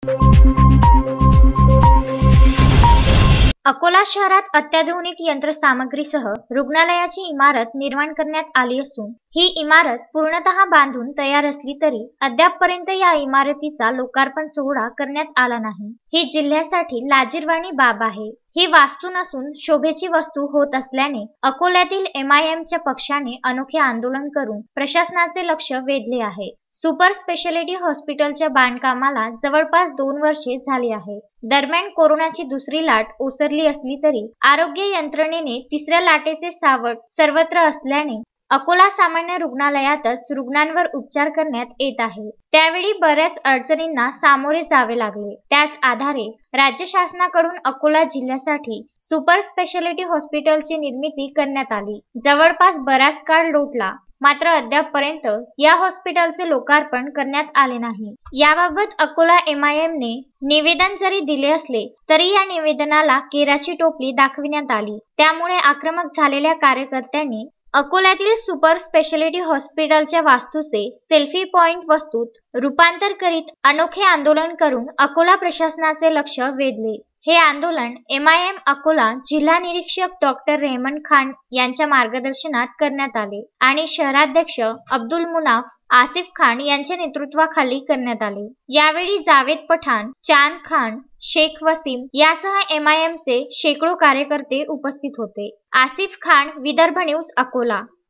अकोला शहरात अत्याधुनिक यंत्रसामग्रीसह रुग्णालयाची इमारत निर्माण करण्यात आली असून ही इमारत पूर्णतः बांधून तयार असली तरी अद्यापपर्यंत या इमारतीचा लोकार्पण सोहळा करण्यात आला नाही। ही जिल्ह्यासाठी लाजिरवाणी बाब आहे। ही वास्तू नसून शोभेची वस्तू होत असल्याने अकोल्यातील MIMच्या पक्षाने अनोखे आंदोलन करून प्रशासनाचे लक्ष वेधले आहे। सुपर स्पेशालिटी हॉस्पिटलच्या बांधकामाला जवळपास 2 वर्षे झाली आहे। दरम्यान कोरोनाची दुसरी लाट ओसरली असली तरी आरोग्य यंत्रणेने तिसऱ्या लाटेचे सावट सर्वत्र असल्याने अकोला सामान्य रुग्णालयातच रुग्णांवर उपचार करण्यात येत आहे। त्यावेळी बऱ्याच अडचणींना सामोरे जावे लागले। त्याच आधारे राज्य शासनाकडून अकोला जिल्ह्यासाठी सुपर स्पेशालिटी हॉस्पिटलची निर्मिती करण्यात आली। जवळपास बराच काळ लोटला, मात्र अद्यापपर्यंत या हॉस्पिटलचे लोकार्पण करण्यात आले नाही। याबाबत अकोला MIMने निवेदन जरी दिले असले तरी या निवेदनाला केराची टोपली दाखविण्यात आली। त्यामुळे आक्रमक झालेल्या कार्यकर्त्यांनी अकोल्यातील सुपर स्पेशालिटी हॉस्पिटलच्या वास्तूचे सेल्फी पॉइंट वस्तूत रूपांतर करीत अनोखे आंदोलन करून अकोला प्रशासनाचे लक्ष वेधले। हे आंदोलन MIM अकोला जिल्हा निरीक्षक डॉक्टर रेहमान खान यांच्या मार्गदर्शनात करण्यात आले आणि शहराध्यक्ष अब्दुल मुनाफ आसिफ खान यांच्या नेतृत्वाखाली करण्यात आले। यावेळी जावेद पठाण, चांद खान, शेख वसीम यासह MIMचे शेकडो कार्यकर्ते उपस्थित होते। आसिफ खान, विदर्भ न्यूज, अकोला।